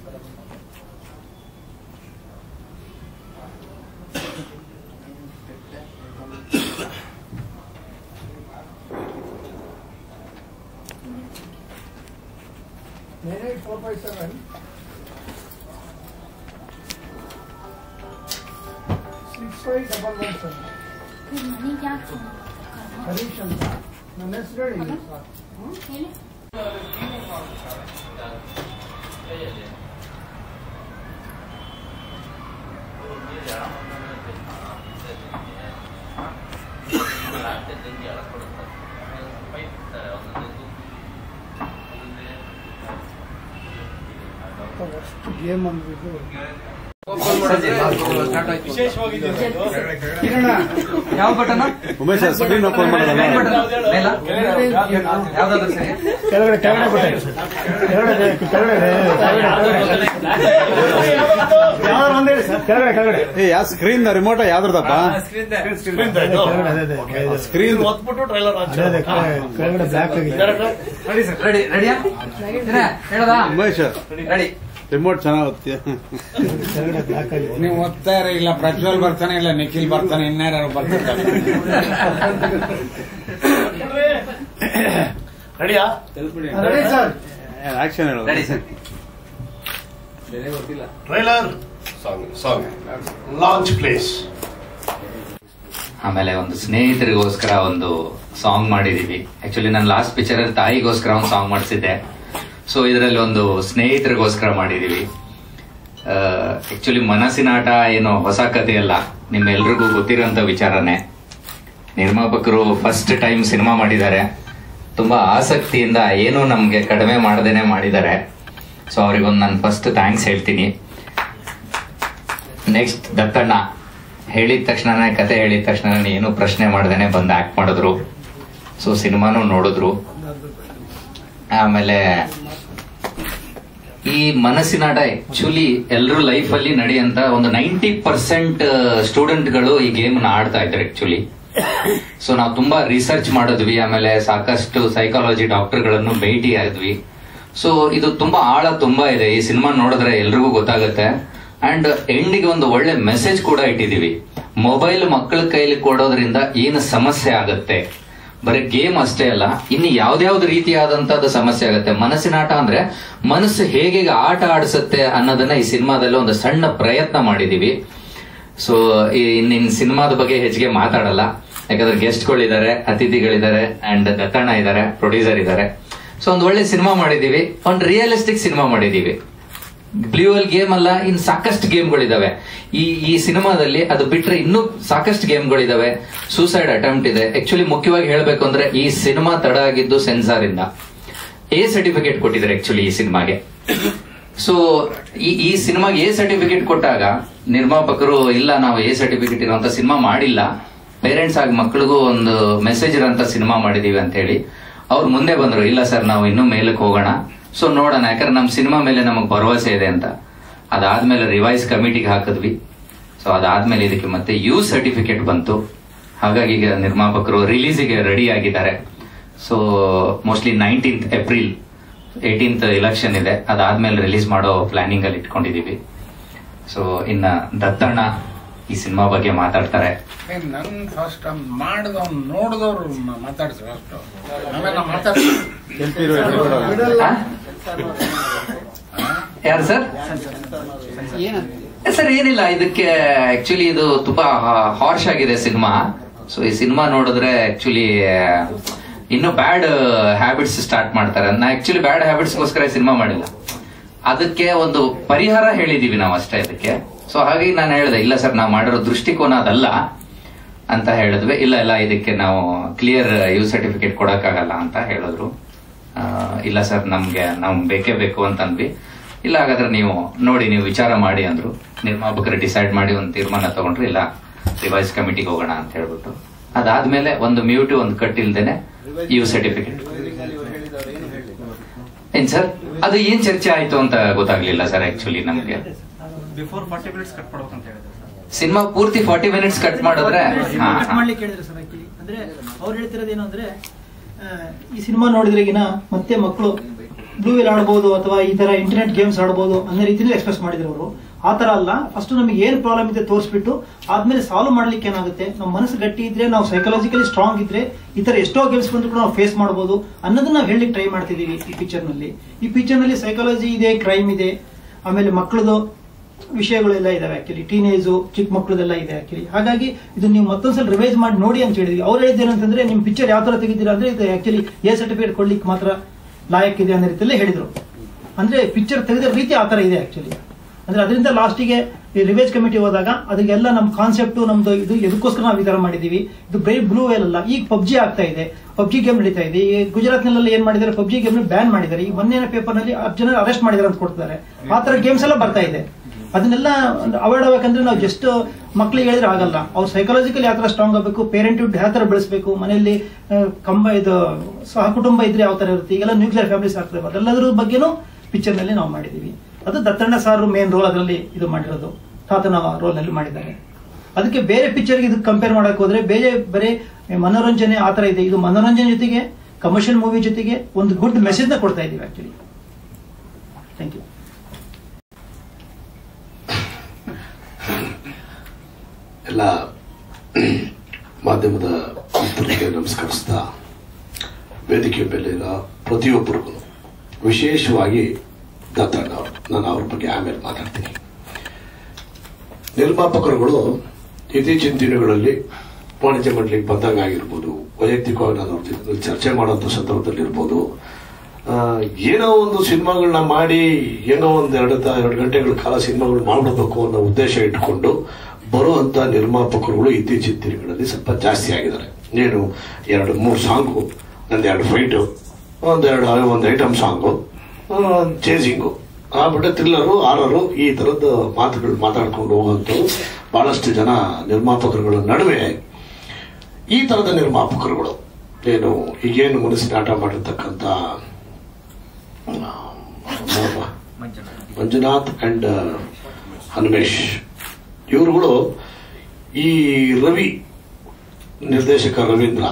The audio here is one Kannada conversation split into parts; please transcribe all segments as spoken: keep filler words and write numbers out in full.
nine eight four five seven six five double one seven. ಮನೆ क्या ಹರೀಶ್ ಅಂತ ನನ್ನ ಹೆಸರು ಹೇಳಿ ಸರ್. ಹೇಳಿ. ಅಷ್ಟು ಗೇಮ್ ಅಂದ್ಬಿಟ್ಟು ಯಾವ ಬಟನ್ ಉಮೇಶ್ ಸ್ಕ್ರೀನ್ ಓಪನ್ ಮಾಡೋದಲ್ಲ ಕೆಳಗಡೆ ಕೆಳಗಡೆ ಬಟನ್ ಕೆಳಗಡೆ ಕೆಳಗಡೆ ಯಾವ್ದಾರು ಒಂದ್ ಹೇಳಿ ಸರ್. ಕೆಳಗಡೆ ಕೆಳಗಡೆ ಏ ಯಾವ ಸ್ಕ್ರೀನ್ ರಿಮೋಟ್ ಯಾವ್ದಪ್ಪ ಸ್ಕ್ರೀನ್ ಕೆಳಗಡೆ ಬ್ಲಾಕ್ ಆಗಿದೆ. ರೆಡಿ ರೆಡಿಯಾ ಹೇಳೋದಾ ಉಮೇಶ್ ರೆಡಿ ರಿಮೋಟ್ ಚೆನ್ನಾಗಿ ಕೆಳಗಡೆ ಬ್ಲಾಕ್ ಆಗಿದೆ. ನೀವು ಓದ್ತಾ ಇಲ್ಲ ಪ್ರಜ್ವಲ್ ಬರ್ತಾನೆ ಇಲ್ಲ ನಿಖಿಲ್ ಬರ್ತಾನೆ ಇನ್ಯಾರು ಬರ್ತಾರೆ. ರೆಡಿಯಾ ರೆಡಿ ಸರ್. ಆಕ್ಷನ್ ಹೇಳೋದು ready sir. Trailer song song launch place. ಆಮೇಲೆ ಒಂದು ಸ್ನೇಹಿತರಿಗೋಸ್ಕರ ಒಂದು ಸಾಂಗ್ ಮಾಡಿದೀವಿ. ಆಕ್ಚುಲಿ ನಾನು ಲಾಸ್ಟ್ ಪಿಕ್ಚರ್ ಅಲ್ಲಿ ತಾಯಿಗೋಸ್ಕರ ಒಂದು ಸಾಂಗ್ ಮಾಡಿಸಿದ್ದೆ. ಸೊ ಇದರಲ್ಲಿ ಒಂದು ಸ್ನೇಹಿತರಿಗೋಸ್ಕರ ಮಾಡಿದೀವಿ. ಆಕ್ಚುಲಿ ಮನಸ್ಸಿನ ಆಟ ಏನು ಹೊಸ ಕಥೆ ಅಲ್ಲ, ನಿಮ್ಮೆಲ್ರಿಗೂ ಗೊತ್ತಿರುವಂತ ವಿಚಾರನೆ. ನಿರ್ಮಾಪಕರು ಫಸ್ಟ್ ಟೈಮ್ ಸಿನಿಮಾ ಮಾಡಿದ್ದಾರೆ. ತುಂಬಾ ಆಸಕ್ತಿಯಿಂದ ಏನು ನಮ್ಗೆ ಕಡಿಮೆ ಮಾಡದೇನೆ ಮಾಡಿದ್ದಾರೆ. ಸೊ ಅವ್ರಿಗೊಂದು ನಾನು ಫಸ್ಟ್ ಥ್ಯಾಂಕ್ಸ್ ಹೇಳ್ತೀನಿ. ನೆಕ್ಸ್ಟ್ ದತ್ತಣ್ಣ ಹೇಳಿದ ತಕ್ಷಣನೇ ಕತೆ ಹೇಳಿದ ತಕ್ಷಣ ಏನು ಪ್ರಶ್ನೆ ಮಾಡ್ದೇನೆ ಬಂದು ಆಕ್ಟ್ ಮಾಡಿದ್ರು. ಸೊ ಸಿನಿಮಾನು ನೋಡಿದ್ರು. ಆಮೇಲೆ ಈ ಮನಸ್ಸಿನಾಟ ಆಕ್ಚುಲಿ ಎಲ್ಲರೂ ಲೈಫ್ ಅಲ್ಲಿ ನಡೆಯಂತ ಒಂದು ನೈಂಟಿ ಪರ್ಸೆಂಟ್ ಸ್ಟೂಡೆಂಟ್ಗಳು ಈ ಗೇಮ್ ನ ಆಡ್ತಾ ಇದ್ದಾರೆ ಆಕ್ಚುಲಿ. ಸೊ ನಾವು ತುಂಬಾ ರಿಸರ್ಚ್ ಮಾಡಿದ್ವಿ. ಆಮೇಲೆ ಸಾಕಷ್ಟು ಸೈಕಾಲಜಿ ಡಾಕ್ಟರ್ಗಳನ್ನು ಭೇಟಿ ಆದ್ವಿ. ಸೊ ಇದು ತುಂಬಾ ಆಳ ತುಂಬಾ ಇದೆ. ಈ ಸಿನಿಮಾ ನೋಡಿದ್ರೆ ಎಲ್ರಿಗೂ ಗೊತ್ತಾಗುತ್ತೆ. ಅಂಡ್ ಎಂಡಿಗೆ ಒಂದು ಒಳ್ಳೆ ಮೆಸೇಜ್ ಕೂಡ ಇಟ್ಟಿದೀವಿ. ಮೊಬೈಲ್ ಮಕ್ಕಳ ಕೈಲಿ ಕೊಡೋದ್ರಿಂದ ಏನು ಸಮಸ್ಯೆ ಆಗುತ್ತೆ, ಬರೀ ಗೇಮ್ ಅಷ್ಟೇ ಅಲ್ಲ, ಇನ್ನು ಯಾವ್ದಾವ್ದು ರೀತಿಯಾದಂತದ್ದು ಸಮಸ್ಯೆ ಆಗುತ್ತೆ. ಮನಸ್ಸಿನಾಟ ಅಂದ್ರೆ ಮನಸ್ಸು ಹೇಗೆ ಆಟ ಆಡಿಸುತ್ತೆ ಅನ್ನೋದನ್ನ ಈ ಸಿನಿಮಾದಲ್ಲಿ ಒಂದು ಸಣ್ಣ ಪ್ರಯತ್ನ ಮಾಡಿದೀವಿ. ಸೊ ಇನ್ ಸಿನಿಮಾದ ಬಗ್ಗೆ ಹೆಚ್ಚಿಗೆ ಮಾತಾಡಲ್ಲ, ಯಾಕಂದ್ರೆ ಗೆಸ್ಟ್ಗಳಿದ್ದಾರೆ, ಅತಿಥಿಗಳಿದ್ದಾರೆ, ಅಂಡ್ ದತ್ತಣ್ಣ ಇದ್ದಾರೆ, ಪ್ರೊಡ್ಯೂಸರ್ ಇದ್ದಾರೆ. ಸೊ ಒಂದು ಒಳ್ಳೆ ಸಿನಿಮಾ ಮಾಡಿದೀವಿ, ಒಂದು ರಿಯಲಿಸ್ಟಿಕ್ ಸಿನಿಮಾ ಮಾಡಿದೀವಿ. ಬ್ಲೂ ವೆಲ್ ಗೇಮ್ ಅಲ್ಲ, ಇನ್ ಸಾಕಷ್ಟು ಗೇಮ್ಗಳಿದಾವೆ ಈ ಈ ಸಿನಿಮಾದಲ್ಲಿ. ಅದು ಬಿಟ್ರೆ ಇನ್ನೂ ಸಾಕಷ್ಟು ಗೇಮ್ಗಳಿದಾವೆ. ಸೂಸೈಡ್ ಅಟೆಂಪ್ಟ್ ಇದೆ. ಆಕ್ಚುಲಿ ಮುಖ್ಯವಾಗಿ ಹೇಳ್ಬೇಕು ಅಂದ್ರೆ ಈ ಸಿನಿಮಾ ತಡ ಆಗಿದ್ದು ಸೆನ್ಸಾರ್ ಇಂದ ಎ ಸರ್ಟಿಫಿಕೇಟ್ ಕೊಟ್ಟಿದ್ದಾರೆ ಆಕ್ಚುಲಿ ಈ ಸಿನಿಮಾಗೆ. ಸೊ ಈ ಈ ಸಿನಿಮಾಗೆ ಎ ಸರ್ಟಿಫಿಕೇಟ್ ಕೊಟ್ಟಾಗ ನಿರ್ಮಾಪಕರು ಇಲ್ಲ ನಾವು ಎ ಸರ್ಟಿಫಿಕೇಟ್ ಇರುವಂತ ಸಿನಿಮಾ ಮಾಡಿಲ್ಲ, ಪೇರೆಂಟ್ಸ್ ಆಗಿ ಮಕ್ಕಳಿಗೂ ಒಂದು ಮೆಸೇಜ್ ಇರೋಂತ ಸಿನಿಮಾ ಮಾಡಿದೀವಿ ಅಂತ ಹೇಳಿ ಅವ್ರು ಮುಂದೆ ಬಂದ್ರು. ಇಲ್ಲ ಸರ್ ನಾವು ಇನ್ನೂ ಮೇಲಕ್ಕೆ ಹೋಗೋಣ, ಸೊ ನೋಡೋಣ, ಯಾಕಂದ್ರೆ ನಮ್ ಸಿನಿಮಾ ಮೇಲೆ ನಮಗ್ ಭರವಸೆ ಇದೆ ಅಂತ. ಅದಾದ್ಮೇಲೆ ರಿವೈಸ್ ಕಮಿಟಿಗೆ ಹಾಕಿದ್ವಿ. ಸೊ ಅದಾದ್ಮೇಲೆ ಇದಕ್ಕೆ ಮತ್ತೆ ಯು ಸರ್ಟಿಫಿಕೇಟ್ ಬಂತು. ಹಾಗಾಗಿ ಈಗ ನಿರ್ಮಾಪಕರು ರಿಲೀಸಿಗೆ ರೆಡಿ ಆಗಿದ್ದಾರೆ. So mostly nineteenth April eighteenth election ಇದೆ, ಅದಾದ್ಮೇಲೆ ರಿಲೀಸ್ ಮಾಡೋ ಪ್ಲಾನಿಂಗ್ ಅಲ್ಲಿ ಇಟ್ಕೊಂಡಿದೀವಿ. ಸೊ ಇನ್ನ ದತ್ತಣ್ಣ ಈ ಸಿನಿಮಾ ಬಗ್ಗೆ ಮಾತಾಡ್ತಾರೆ. ನನ್ ಫಸ್ಟ್ ಮಾಡಿದವ್ನು ನೋಡಿದವ್ರು ಮಾತಾಡ್ಸಿ ಫಸ್ಟ್, ಆಮೇಲೆ ನಾವು ಮಾತಾಡ್ತೀವಿ. ಯಾರು ಸರ್? ಸರ್ ಏನಿಲ್ಲ, ಇದಕ್ಕೆ ಆಕ್ಚುಲಿ ಇದು ತುಂಬಾ ಹಾರ್ಶ್ ಆಗಿದೆ ಸಿನಿಮಾ. ಸೊ ಈ ಸಿನಿಮಾ ನೋಡಿದ್ರೆ ಆಕ್ಚುಲಿ ಇನ್ನು ಬ್ಯಾಡ್ ಹ್ಯಾಬಿಟ್ಸ್ ಸ್ಟಾರ್ಟ್ ಮಾಡ್ತಾರೆ. ನಾ ಆಕ್ಚುಲಿ ಬ್ಯಾಡ್ ಹ್ಯಾಬಿಟ್ಸ್ ಗೋಸ್ಕರ ಸಿನಿಮಾ ಮಾಡಿಲ್ಲ, ಅದಕ್ಕೆ ಒಂದು ಪರಿಹಾರ ಹೇಳಿದೀವಿ ನಾವು ಅಷ್ಟೇ ಇದಕ್ಕೆ. ಸೊ ಹಾಗಾಗಿ ನಾನು ಹೇಳಿದೆ ಇಲ್ಲ ಸರ್ ನಾವು ಮಾಡಿರೋ ದೃಷ್ಟಿಕೋನ ಅದಲ್ಲ ಅಂತ ಹೇಳಿದ್ವಿ. ಇಲ್ಲ ಇಲ್ಲ ಇದಕ್ಕೆ ನಾವು ಕ್ಲಿಯರ್ ಯು ಸರ್ಟಿಫಿಕೇಟ್ ಕೊಡಕ್ಕಾಗಲ್ಲ ಅಂತ ಹೇಳಿದ್ರು. ಇಲ್ಲ ಸರ್ ನಮ್ಗೆ ನಾವು ಬೇಕೇ ಬೇಕು ಅಂತ ಅಂದ್ವಿ. ಇಲ್ಲ ಹಾಗಾದ್ರೆ ನೀವು ನೋಡಿ ನೀವು ವಿಚಾರ ಮಾಡಿ ಅಂದ್ರು. ನಿರ್ಮಾಪಕರು ಡಿಸೈಡ್ ಮಾಡಿ ಒಂದು ತೀರ್ಮಾನ ತಗೊಂಡ್ರು, ಇಲ್ಲ ರಿವೈಸ್ ಕಮಿಟಿಗೆ ಹೋಗೋಣ ಅಂತ ಹೇಳ್ಬಿಟ್ಟು. ಅದಾದ್ಮೇಲೆ ಒಂದು ಮ್ಯೂಟ್ ಒಂದು ಕಟ್ ಇಲ್ದೇನೆ ಯು ಸರ್ಟಿಫಿಕೇಟ್. ಏನ್ ಸರ್ ಅದು ಏನ್ ಚರ್ಚೆ ಆಯ್ತು ಅಂತ ಗೊತ್ತಾಗ್ಲಿಲ್ಲ ಸರ್ ಆಕ್ಚುಲಿ ನಮ್ಗೆ. ಬಿಫೋರ್ ಫಾರ್ಟಿ ಮಿನಿಟ್ಸ್ ಕಟ್ ಮಾಡ್ಬೇಕಂತ ಹೇಳಿದ್ರು ಸಿನಿಮಾ ಪೂರ್ತಿ ಫಾರ್ಟಿ ಮಿನಿಟ್ಸ್ ಕಟ್ ಮಾಡಿದ್ರೆ ಮಾಡ್ಲಿಕ್ಕೆ ಹೇಳಿದ್ರು ಸರ್. ಆಕ್ಚುಲಿ ಅಂದ್ರೆ ಅವ್ರು ಹೇಳ್ತಿರೋದೇನು ಅಂದ್ರೆ ಈ ಸಿನಿಮಾ ನೋಡಿದ್ರೆಗಿನ ಮತ್ತೆ ಮಕ್ಕಳು ಬ್ಲೂ ವೇಲ್ ಆಡ್ಬೋದು ಅಥವಾ ಈ ತರ ಇಂಟರ್ನೆಟ್ ಗೇಮ್ಸ್ ಆಡ್ಬೋದು ಅನ್ನೋ ರೀತಿಯಲ್ಲಿ ಎಕ್ಸ್ಪ್ರೆಸ್ ಮಾಡಿದ್ರು ಅವರು. ಆ ತರ ಅಲ್ಲ, ಫಸ್ಟ್ ನಮಗೆ ಏನ್ ಪ್ರಾಬ್ಲಮ್ ಇದೆ ತೋರಿಸ್ಬಿಟ್ಟು ಆದ್ಮೇಲೆ ಸಾಲ್ವ್ ಮಾಡ್ಲಿಕ್ಕೆ ಏನಾಗುತ್ತೆ, ನಮ್ಮ ಮನಸ್ಸು ಗಟ್ಟಿ ಇದ್ರೆ, ನಾವು ಸೈಕಾಲಜಿಕಲಿ ಸ್ಟ್ರಾಂಗ್ ಇದ್ರೆ ಈ ತರ ಎಷ್ಟೋ ಗೇಮ್ಸ್ ಬಂದ್ರು ಕೂಡ ನಾವು ಫೇಸ್ ಮಾಡಬಹುದು ಅನ್ನೋದನ್ನ ನಾವು ಹೇಳಲಿಕ್ಕೆ ಟ್ರೈ ಮಾಡ್ತಿದೀವಿ ಈ ಪಿಕ್ಚರ್ ನಲ್ಲಿ. ಈ ಪಿಕ್ಚರ್ ನಲ್ಲಿ ಸೈಕಾಲಜಿ ಇದೆ, ಕ್ರೈಮ್ ಇದೆ, ಆಮೇಲೆ ಮಕ್ಕಳದು ವಿಷಯಗಳೆಲ್ಲ ಇದಾವೆ, ಆಕ್ಚುಲಿ ಟೀನೇಜು ಚಿಕ್ಕ ಮಕ್ಕಳದೆಲ್ಲ ಇದೆ ಆಕ್ಚುಲಿ. ಹಾಗಾಗಿ ಇದು ನೀವು ಮತ್ತೊಂದ್ಸಲ ರಿವೈಸ್ ಮಾಡಿ ನೋಡಿ ಅಂತ ಹೇಳಿದ್ವಿ. ಅವ್ರು ಹೇಳಿದ್ದೇನಂತಂದ್ರೆ ನಿಮ್ ಪಿಕ್ಚರ್ ಯಾವ ತರ ತೆಗಿದ್ದೀರಾ ಅಂದ್ರೆ ಇದು ಆಕ್ಚುಲಿ ಎ ಸರ್ಟಿಫಿಕೇಟ್ ಕೊಡ್ಲಿಕ್ಕೆ ಮಾತ್ರ ಲಾಯಕ್ ಇದೆ ಅನ್ನೋ ರೀತಿಯಲ್ಲೇ ಹೇಳಿದ್ರು. ಅಂದ್ರೆ ಪಿಕ್ಚರ್ ತೆಗೆದ ರೀತಿ ಆ ತರ ಇದೆ ಆಕ್ಚುಲಿ. ಅಂದ್ರೆ ಅದರಿಂದ ಲಾಸ್ಟಿಗೆ ಈ ರಿವೈಸ್ ಕಮಿಟಿ ಹೋದಾಗ ಅದಕ್ಕೆಲ್ಲ ನಮ್ಮ ಕಾನ್ಸೆಪ್ಟ್ ನಮ್ದು ಇದು ಎದಕ್ಕೋಸ್ಕರ ನಾವು ಈ ತರ ಮಾಡಿದೀವಿ, ಇದು ಬರೀ ಬ್ಲೂ ವೇಲ್ ಅಲ್ಲ. ಈಗ ಪಬ್ಜಿ ಆಗ್ತಾ ಇದೆ, ಪಬ್ಜಿ ಗೇಮ್ ನಡೀತಾ ಇದೆ. ಈ ಗುಜರಾತ್ ನಲ್ಲಿ ಏನ್ ಮಾಡಿದ್ದಾರೆ, ಪಬ್ಜಿ ಗೇಮ್ ಬ್ಯಾನ್ ಮಾಡಿದ್ದಾರೆ. ಈ ಮೊನ್ನೆ ಪೇಪರ್ ನಲ್ಲಿ ಹತ್ತು ಜನ ಅರೆಸ್ಟ್ ಮಾಡಿದ್ದಾರೆ ಅಂತ ಕೊಡ್ತಾರೆ. ಆ ತರ ಗೇಮ್ಸ್ ಎಲ್ಲ ಬರ್ತಾ ಇದೆ. ಅದನ್ನೆಲ್ಲ ಅವಾಯ್ಡ್ ಆಗ್ಬೇಕಂದ್ರೆ ನಾವು ಜಸ್ಟ್ ಮಕ್ಳಿಗೆ ಹೇಳಿದ್ರೆ ಆಗಲ್ಲ. ಅವ್ರು ಸೈಕಾಲಜಿಕಲಿ ಯಾವ ತರ ಸ್ಟ್ರಾಂಗ್ ಆಗಬೇಕು, ಪೇರೆಂಟ್ಹುಡ್ ಯಾವ ತರ ಬೆಳೆಸಬೇಕು, ಮನೆಯಲ್ಲಿ ಕಂಬ ಇದು ಸಹ ಕುಟುಂಬ ಇದ್ರೆ ಯಾವ ತರ ಇರುತ್ತೆ, ಈಗೆಲ್ಲ ನ್ಯೂಕ್ಲಿಯರ್ ಫ್ಯಾಮಿಲೀಸ್ ಆಗ್ತದೆ, ಅದೆಲ್ಲದ್ರ ಬಗ್ಗೆನೂ ಪಿಕ್ಚರ್ ನಲ್ಲಿ ನಾವು ಮಾಡಿದೀವಿ. ಅದು ದತ್ತಣ್ಣ ಸಾರ್ ಮೇನ್ ರೋಲ್ ಅದರಲ್ಲಿ ಇದು ಮಾಡಿರೋದು, ತಾತನ ರೋಲ್ ನಲ್ಲಿ ಮಾಡಿದ್ದಾರೆ. ಅದಕ್ಕೆ ಬೇರೆ ಪಿಕ್ಚರ್ಗೆ ಇದಕ್ಕೆ ಕಂಪೇರ್ ಮಾಡಕ್ ಹೋದ್ರೆ ಬೇರೆ ಬರೀ ಮನೋರಂಜನೆ ಆ ತರ ಇದೆ. ಇದು ಮನೋರಂಜನೆ ಜೊತೆಗೆ ಕಮರ್ಷಿಯಲ್ ಮೂವಿ ಜೊತೆಗೆ ಒಂದು ಗುಡ್ ಮೆಸೇಜ್ ನ ಕೊಡ್ತಾ ಇದೀವಿ ಆಕ್ಚುಲಿ. Thank you. ಎಲ್ಲ ಮಾಧ್ಯಮದ ಮಿತ್ರರಿಗೆ ನಮಸ್ಕರಿಸ್ತಾ, ವೇದಿಕೆ ಮೇಲಿನ ಪ್ರತಿಯೊಬ್ಬರಿಗೂ ವಿಶೇಷವಾಗಿ ದತ್ತಣ್ಣ ಅವರು, ನಾನು ಅವ್ರ ಬಗ್ಗೆ ಆಮೇಲೆ ಮಾತಾಡ್ತೀನಿ. ನಿರ್ಮಾಪಕರುಗಳು ಇತ್ತೀಚಿನ ದಿನಗಳಲ್ಲಿ ವಾಣಿಜ್ಯ ಮಂಡಳಿಗೆ ಬಂದಾಗ ಆಗಿರ್ಬೋದು, ವೈಯಕ್ತಿಕವಾಗಿ ನಾನು ಅವ್ರ ಜೊತೆ ಚರ್ಚೆ ಮಾಡುವಂತ ಸಂದರ್ಭದಲ್ಲಿರ್ಬೋದು, ಏನೋ ಒಂದು ಸಿನಿಮಾಗಳನ್ನ ಮಾಡಿ ಏನೋ ಒಂದ್ ಎರಡು ಎರಡು ಗಂಟೆಗಳ ಕಾಲ ಸಿನಿಮಾಗಳು ಮಾಡಬೇಕು ಅನ್ನೋ ಉದ್ದೇಶ ಇಟ್ಕೊಂಡು ಬರುವಂತ ನಿರ್ಮಾಪಕರುಗಳು ಇತ್ತೀಚಿನ ದಿನಗಳಲ್ಲಿ ಸ್ವಲ್ಪ ಜಾಸ್ತಿ ಆಗಿದ್ದಾರೆ. ಏನು ಎರಡು ಮೂರು ಸಾಂಗು, ಒಂದೆರಡು ಫೈಟು, ಒಂದೆರಡು ಒಂದು ಐಟಮ್ ಸಾಂಗು, ಚೇಸಿಂಗು, ಆಗ್ಬಿಟ್ಟೆ ಥ್ರಿಲ್ಲರು, ಆರರು, ಈ ತರದ ಮಾತುಗಳು ಮಾತಾಡ್ಕೊಂಡು ಹೋಗುವಂಥವು ಬಹಳಷ್ಟು ಜನ ನಿರ್ಮಾಪಕರುಗಳ ನಡುವೆ. ಈ ತರದ ನಿರ್ಮಾಪಕರುಗಳು ಏನು ಈಗೇನು ಮನಸ್ಸಿನ ಆಟ ಮಾಡಿರ್ತಕ್ಕಂಥ ಮಂಜುನಾಥ್ ಅಂಡ್ ಹನುಮೇಶ್ ಇವರುಗಳು, ಈ ರವಿ ನಿರ್ದೇಶಕ ರವೀಂದ್ರ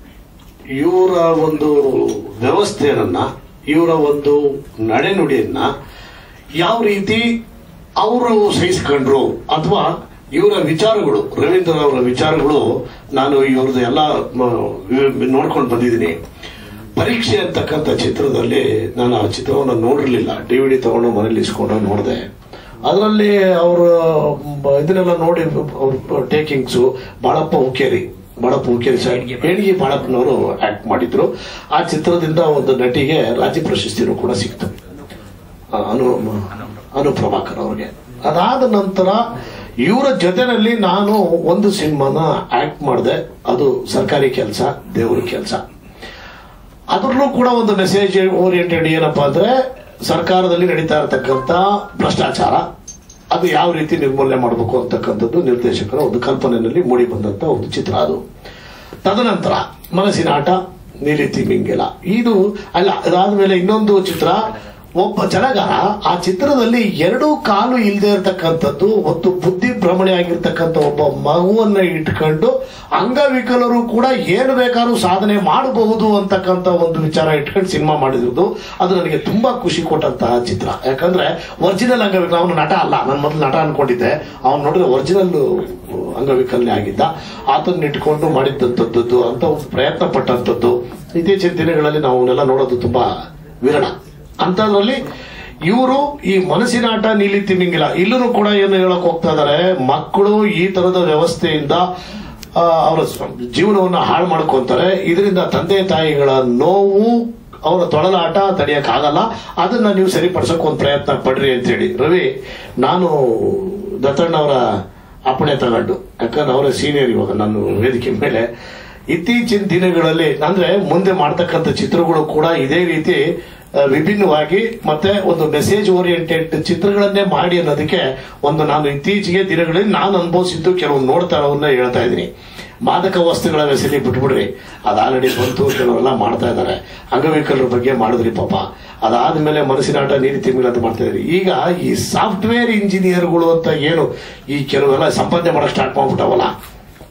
ಇವರ ಒಂದು ವ್ಯವಸ್ಥೆಯನ್ನ, ಇವರ ಒಂದು ನಡೆನುಡಿಯನ್ನ ಯಾವ ರೀತಿ ಅವರು ಸಹಿಸಿಕೊಂಡ್ರು, ಅಥವಾ ಇವರ ವಿಚಾರಗಳು, ರವೀಂದ್ರ ಅವರ ವಿಚಾರಗಳು, ನಾನು ಇವ್ರದ್ದು ಎಲ್ಲ ನೋಡ್ಕೊಂಡು ಬಂದಿದ್ದೀನಿ. ಪರೀಕ್ಷೆ ಅಂತಕ್ಕಂಥ ಚಿತ್ರದಲ್ಲಿ ನಾನು ಆ ಚಿತ್ರವನ್ನು ನೋಡಿರ್ಲಿಲ್ಲ, ಡಿವಿಡಿ ತಗೊಂಡು ಮನೇಲಿ ಇಸ್ಕೊಂಡು ನೋಡಿದೆ. ಅದರಲ್ಲಿ ಅವರು ಇದನ್ನೆಲ್ಲ ನೋಡಿ ಟೇಕಿಂಗ್ಸು ಬಾಳಪ್ಪ ಹುಕ್ಕೇರಿ ಬಾಳಪ್ಪ ಹುಕ್ಕೇರಿ ಏಣಿಗೆ ಬಾಳಪ್ಪನವರು ಆಕ್ಟ್ ಮಾಡಿದ್ರು. ಆ ಚಿತ್ರದಿಂದ ಒಂದು ನಟಿಗೆ ರಾಜ್ಯ ಪ್ರಶಸ್ತಿನೂ ಕೂಡ ಸಿಕ್ತು, ಅನು ಅನುಪ್ರಭಾಕರ್ ಅವ್ರಿಗೆ. ಅದಾದ ನಂತರ ಇವರ ಜೊತೆನಲ್ಲಿ ನಾನು ಒಂದು ಸಿನಿಮಾನ ಆಕ್ಟ್ ಮಾಡಿದೆ, ಅದು ಸರ್ಕಾರಿ ಕೆಲಸ, ದೇವರ ಕೆಲಸ. ಅದ್ರಲ್ಲೂ ಕೂಡ ಒಂದು ಮೆಸೇಜ್ ಓರಿಯೆಂಟೆಡ್, ಏನಪ್ಪಾ ಅಂದ್ರೆ ಸರ್ಕಾರದಲ್ಲಿ ನಡೀತಾ ಇರತಕ್ಕಂತ ಭ್ರಷ್ಟಾಚಾರ, ಅದು ಯಾವ ರೀತಿ ನಿರ್ಮೂಲನೆ ಮಾಡಬೇಕು ಅಂತಕ್ಕಂಥದ್ದು ನಿರ್ದೇಶಕರ ಒಂದು ಕಲ್ಪನೆಯಲ್ಲಿ ಮೂಡಿ ಬಂದಂತ ಒಂದು ಚಿತ್ರ ಅದು. ತದನಂತರ ಮನಸ್ಸಿನ ಆಟ, ನೀಲಿ ತಿಮಿಂಗಿಲ, ಇದು ಅಲ್ಲ. ಅದಾದ್ಮೇಲೆ ಇನ್ನೊಂದು ಚಿತ್ರ, ಒಬ್ಬ ಜನಗಾರ, ಆ ಚಿತ್ರದಲ್ಲಿ ಎರಡೂ ಕಾಲು ಇಲ್ಲದೆ ಇರತಕ್ಕಂಥದ್ದು, ಒಂದು ಬುದ್ಧಿ ಭ್ರಮಣೆ ಆಗಿರ್ತಕ್ಕಂಥ ಒಬ್ಬ ಮಗುವನ್ನ ಇಟ್ಕೊಂಡು ಅಂಗವಿಕಲರು ಕೂಡ ಏನು ಬೇಕಾದ್ರೂ ಸಾಧನೆ ಮಾಡಬಹುದು ಅಂತಕ್ಕಂಥ ಒಂದು ವಿಚಾರ ಇಟ್ಕೊಂಡು ಸಿನಿಮಾ ಮಾಡಿರೋದು. ಅದು ನನಗೆ ತುಂಬಾ ಖುಷಿ ಕೊಟ್ಟಂತಹ ಚಿತ್ರ. ಯಾಕಂದ್ರೆ ಒರಿಜಿನಲ್ ಅಂಗವಿಕಲ, ಅವನು ನಟ ಅಲ್ಲ, ನಾನು ಮೊದಲು ನಟ ಅನ್ಕೊಂಡಿದ್ದೆ, ಅವನು ನೋಡಿದ್ರೆ ಒರಿಜಿನಲ್ ಅಂಗವಿಕಲನೆ ಆಗಿದ್ದ, ಆತನ್ನ ಇಟ್ಕೊಂಡು ಮಾಡಿದ್ದಂಥದ್ದು ಅಂತ ಒಂದು ಪ್ರಯತ್ನ ಪಟ್ಟಂಥದ್ದು ಇತ್ತೀಚಿನ ದಿನಗಳಲ್ಲಿ ನಾವು ಅವನ್ನೆಲ್ಲ ನೋಡೋದು ತುಂಬಾ ವಿರಳ. ಅಂತದ್ರಲ್ಲಿ ಇವರು ಈ ಮನಸ್ಸಿನ ಆಟ, ನೀಲಿ ತಿಮಿಂಗಿಲ, ಇಲ್ಲೂ ಕೂಡ ಏನು ಹೇಳಕ್ ಹೋಗ್ತಾ ಇದಾರೆ, ಮಕ್ಕಳು ಈ ತರದ ವ್ಯವಸ್ಥೆಯಿಂದ ಅವರ ಜೀವನವನ್ನು ಹಾಳು ಮಾಡ್ಕೊಂತಾರೆ. ಇದರಿಂದ ತಂದೆ ತಾಯಿಗಳ ನೋವು, ಅವರ ತೊಳಲಾಟ ತಡೆಯಕ್ ಆಗಲ್ಲ. ಅದನ್ನ ನೀವು ಸರಿಪಡಿಸಕ್ ಒಂದು ಪ್ರಯತ್ನ ಪಡ್ರಿ ಅಂತ ಹೇಳಿ ರವಿ, ನಾನು ದತ್ತಣ್ಣ ಅವರ ಅಪ್ಪಣೆ ತಗೊಂಡು, ಯಾಕಂದ್ರೆ ಅವರ ಸೀನಿಯರ್ ಇವಾಗ ನಾನು ವೇದಿಕೆ ಮೇಲೆ, ಇತ್ತೀಚಿನ ದಿನಗಳಲ್ಲಿ ಅಂದ್ರೆ ಮುಂದೆ ಮಾಡ್ತಕ್ಕಂಥ ಚಿತ್ರಗಳು ಕೂಡ ಇದೇ ರೀತಿ ವಿಭಿನ್ನವಾಗಿ ಮತ್ತೆ ಒಂದು ಮೆಸೇಜ್ ಓರಿಯೆಂಟೆಡ್ ಚಿತ್ರಗಳನ್ನೇ ಮಾಡಿ ಅನ್ನೋದಕ್ಕೆ ಒಂದು ನಾನು ಇತ್ತೀಚೆಗೆ ದಿನಗಳಲ್ಲಿ ನಾನು ಅನುಭವಿಸಿದ್ದು ಕೆಲವೊಂದು ನೋಡ್ತಾ ಇರೋದನ್ನ ಹೇಳ್ತಾ ಇದ್ದೀನಿ. ಮಾದಕ ವಸ್ತುಗಳ ವ್ಯಸನಿ ಬಿಟ್ಬಿಡ್ರಿ, ಅದು ಆಲ್ರೆಡಿ ಬಂತು, ಕೆಲವರೆಲ್ಲ ಮಾಡ್ತಾ ಇದ್ದಾರೆ. ಅಂಗವಿಕಲರ ಬಗ್ಗೆ ಮಾಡಿದ್ರಿ ಪಾಪ, ಅದಾದ್ಮೇಲೆ ಮನಸ್ಸಿನ ಆಟ, ನೀಲಿ ತಿಮಿಂಗಿಲ ಅಂತ ಮಾಡ್ತಾ ಇದ್ರಿ. ಈಗ ಈ ಸಾಫ್ಟ್ವೇರ್ ಇಂಜಿನಿಯರ್ಗಳು ಅಂತ ಏನು ಈ ಕೆಲವೆಲ್ಲ ಸಂಪಾದನೆ ಮಾಡಕ್ ಸ್ಟಾರ್ಟ್ ಮಾಡ್ಬಿಟ್ಟವಲ್ಲ,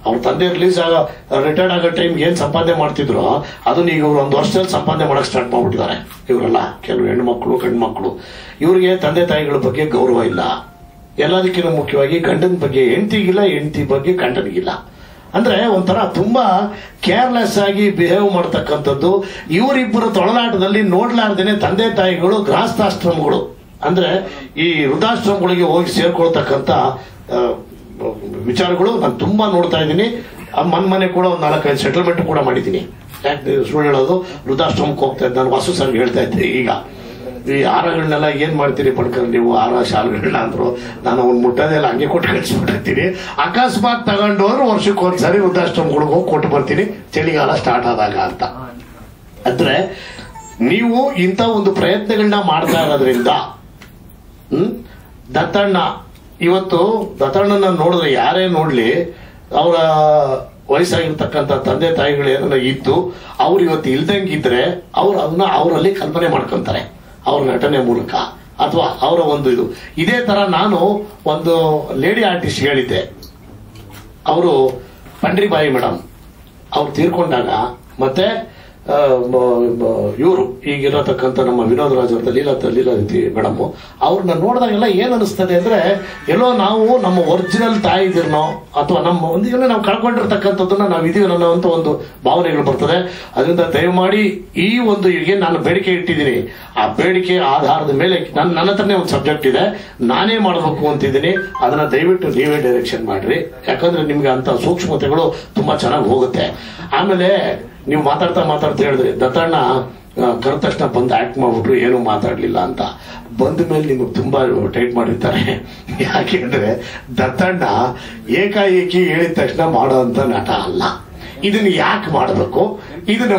ಅವ್ರ ತಂದೆ ರಿಲೀಸ್ ಆಗ ರಿಟೈರ್ಡ್ ಆಗೋ ಟೈಮ್ಗೆ ಏನ್ ಸಂಪಾದನೆ ಮಾಡ್ತಿದ್ರು ಅದನ್ನ ಈಗ ಇವ್ರು ಒಂದು ವರ್ಷದಲ್ಲಿ ಸಂಪಾದನೆ ಮಾಡಕ್ ಸ್ಟಾರ್ಟ್ ಮಾಡ್ಬಿಟ್ಟಿದ್ದಾರೆ. ಇವರೆಲ್ಲ ಕೆಲವು ಹೆಣ್ಣು ಮಕ್ಕಳು ಗಂಡು ಮಕ್ಕಳು, ಇವರಿಗೆ ತಂದೆ ತಾಯಿಗಳ ಬಗ್ಗೆ ಗೌರವ ಇಲ್ಲ. ಎಲ್ಲದಕ್ಕಿಂತ ಮುಖ್ಯವಾಗಿ ಗಂಡನ ಬಗ್ಗೆ ಹೆಂಡತಿಗಿಲ್ಲ, ಹೆಂಡತಿ ಬಗ್ಗೆ ಗಂಡನಿಗಿಲ್ಲ. ಅಂದ್ರೆ ಒಂಥರ ತುಂಬಾ ಕೇರ್ಲೆಸ್ ಆಗಿ ಬಿಹೇವ್ ಮಾಡ್ತಕ್ಕಂಥದ್ದು. ಇವರಿಬ್ಬರು ತೊಳಲಾಟದಲ್ಲಿ ನೋಡ್ಲಾರ್ದೇನೆ ತಂದೆ ತಾಯಿಗಳು ಗೃಹಸ್ಥಾಶ್ರಮಗಳು ಅಂದ್ರೆ ಈ ವೃದ್ಧಾಶ್ರಮಗಳಿಗೆ ಹೋಗಿ ಸೇರ್ಕೊಳ್ತಕ್ಕಂಥ ವಿಚಾರಗಳು ನಾನು ತುಂಬಾ ನೋಡ್ತಾ ಇದ್ದೀನಿ. ಮನ್ ಮನೆ ಕೂಡ ಒಂದು ನಾಲ್ಕೈದು ಸೆಟಲ್ಮೆಂಟ್ ಕೂಡ ಮಾಡಿದ್ದೀನಿ. ಯಾಕೆ ಸುಳ್ಳು ಹೇಳೋದು, ವೃದ್ಧಾಶ್ರಮಕ್ಕೆ ಹೋಗ್ತಾ ಇದ್ದೆ. ನಾನು ವಾಸು ಸರ್ಗೆ ಹೇಳ್ತಾ ಇದ್ದೆ, ಈಗ ಈ ಹಾರಗಳನ್ನೆಲ್ಲ ಏನ್ ಮಾಡ್ತೀರಿ ಪಡ್ಕೊಂಡು ನೀವು ಹಾರ ಶಾಲ್ಗಳನ್ನ ಅಂದ್ರು. ನಾನು ಅವ್ನು ಮುಟ್ಟೋದೆಲ್ಲ ಹಂಗೆ ಕೊಟ್ಟು ಕಳಿಸ್ಬಿಟ್ಟಿರ್ತೀನಿ. ಅಕಸ್ಮಾತ್ ತಗೊಂಡವ್ರು ವರ್ಷಕ್ಕೆ ಒಂದ್ಸರಿ ವೃದ್ಧಾಶ್ರಮಗಳಿಗೆ ಹೋಗಿ ಕೊಟ್ಟು ಬರ್ತೀನಿ ಚಳಿಗಾಲ ಸ್ಟಾರ್ಟ್ ಆದಾಗ ಅಂತ. ಅಂದ್ರೆ ನೀವು ಇಂಥ ಒಂದು ಪ್ರಯತ್ನಗಳನ್ನ ಮಾಡ್ತಾ ಇರೋದ್ರಿಂದ ಹ್ಮ್ ದತ್ತಣ್ಣ ಇವತ್ತು ದತ್ತಣ್ಣನ ನೋಡಿದ್ರೆ ಯಾರೇ ನೋಡ್ಲಿ ಅವರ ವಯಸ್ಸಾಗಿರ್ತಕ್ಕಂಥ ತಂದೆ ತಾಯಿಗಳು ಏನಾರ ಇದ್ದು ಅವ್ರು ಇವತ್ತು ಇಲ್ದಂಗಿದ್ರೆ ಅವ್ರು ಅದನ್ನ ಅವರಲ್ಲಿ ಕಲ್ಪನೆ ಮಾಡ್ಕೊಂತಾರೆ ಅವ್ರ ನಟನೆ ಮೂಲಕ ಅಥವಾ ಅವರ ಒಂದು ಇದು. ಇದೇ ತರ ನಾನು ಒಂದು ಲೇಡಿ ಆರ್ಟಿಸ್ಟ್ ಹೇಳಿದ್ದೆ, ಅವರು ಪಂಡ್ರಿಬಾಯಿ ಮೇಡಮ್ ಅವ್ರು ತೀರ್ಕೊಂಡಾಗ ಮತ್ತೆ ಇವರು ಈಗಿರತಕ್ಕಂಥ ನಮ್ಮ ವಿನೋದ್ ರಾಜ್ ಅವ್ರ ಲೀಲಾ ಲೀಲಾವತಿ ಮೇಡಮ್ ಅವ್ರನ್ನ ನೋಡಿದಾಗೆಲ್ಲ ಏನ್ ಅನಿಸ್ತದೆ ಅಂದ್ರೆ ಎಲ್ಲೋ ನಾವು ನಮ್ಮ ಒರಿಜಿನಲ್ ತಾಯಿದಿರ್ನೋ ಅಥವಾ ನಮ್ಮ ಒಂದಿಗೆಲ್ಲ ನಾವು ಕಳ್ಕೊಂಡಿರ್ತಕ್ಕಂಥದ್ದನ್ನ ನಾವು ಇದೀವಿ ಅನ್ನೋಂಥ ಒಂದು ಭಾವನೆಗಳು ಬರ್ತದೆ. ಅದರಿಂದ ದಯಮಾಡಿ ಈ ಒಂದು ಏನ್ ನಾನು ಬೇಡಿಕೆ ಇಟ್ಟಿದ್ದೀನಿ ಆ ಬೇಡಿಕೆ ಆಧಾರದ ಮೇಲೆ ನನ್ನ ನನ್ನ ಹತ್ರನೇ ಒಂದು ಸಬ್ಜೆಕ್ಟ್ ಇದೆ, ನಾನೇ ಮಾಡಬೇಕು ಅಂತಿದ್ದೀನಿ. ಅದನ್ನ ದಯವಿಟ್ಟು ನೀವೇ ಡೈರೆಕ್ಷನ್ ಮಾಡ್ರಿ, ಯಾಕಂದ್ರೆ ನಿಮ್ಗೆ ಅಂತ ಸೂಕ್ಷ್ಮತೆಗಳು ತುಂಬಾ ಚೆನ್ನಾಗಿ ಹೋಗುತ್ತೆ. ಆಮೇಲೆ ನೀವು ಮಾತಾಡ್ತಾ ಮಾತಾಡ್ತಾ ಹೇಳಿದ್ರಿ ದತ್ತಣ್ಣ ಕರೆದ ತಕ್ಷಣ ಬಂದು ಆಕ್ಟ್ ಮಾಡ್ಬಿಟ್ರು, ಏನು ಮಾತಾಡ್ಲಿಲ್ಲ ಅಂತ. ಬಂದ ಮೇಲೆ ನಿಮಗೆ ತುಂಬಾ ಟೈಟ್ ಮಾಡಿರ್ತಾರೆ. ಯಾಕೆಂದ್ರೆ ದತ್ತಣ್ಣ ಏಕಾಏಕಿ ಹೇಳಿದ ತಕ್ಷಣ ಮಾಡೋ ಅಂತ ನಟ ಅಲ್ಲ. ಇದನ್ನ ಯಾಕೆ ಮಾಡಬೇಕು, ಇದನ್ನ